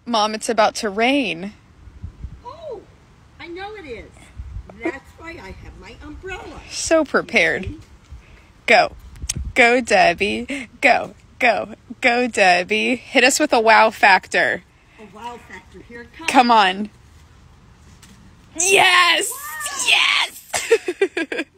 Mom, it's about to rain. Oh, I know it is. That's why I have my umbrella. So prepared. Go. Go, Debbie. Go, go, go, Debbie. Hit us with a wow factor. A wow factor. Here it comes. Come on. Yes! Wow. Yes!